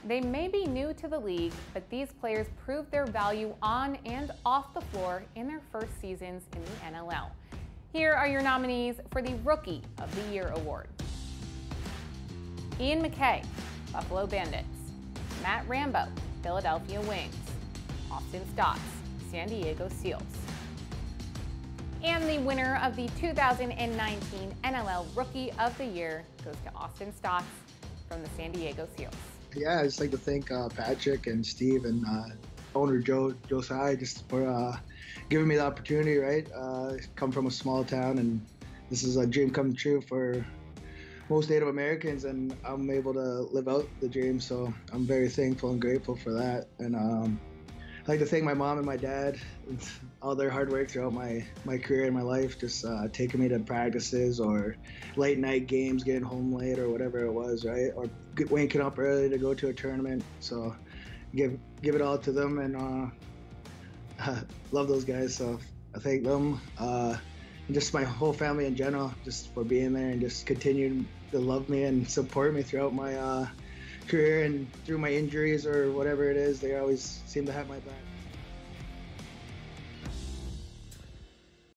They may be new to the league, but these players proved their value on and off the floor in their first seasons in the NLL. Here are your nominees for the Rookie of the Year award. Ian McKay, Buffalo Bandits. Matt Rambo, Philadelphia Wings. Austin Stotts, San Diego Seals. And the winner of the 2019 NLL Rookie of the Year goes to Austin Stotts from the San Diego Seals. Yeah, I'd just like to thank Patrick and Steve and owner Josiah just for giving me the opportunity, right? Come from a small town, and this is a dream come true for most Native Americans, and I'm able to live out the dream, so I'm very thankful and grateful for that. And I'd like to thank my mom and my dad and all their hard work throughout my career and my life, just taking me to practices or late night games, getting home late or whatever it was, right? Or waking up early to go to a tournament. So give it all to them, and love those guys. So I thank them and just my whole family in general, just for being there and just continuing to love me and support me throughout my career and through my injuries or whatever it is. They always seem to have my back.